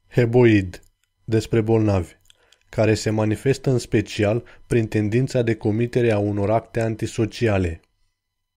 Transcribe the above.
Heboid, despre bolnavi, care se manifestă în special prin tendința de comitere a unor acte antisociale.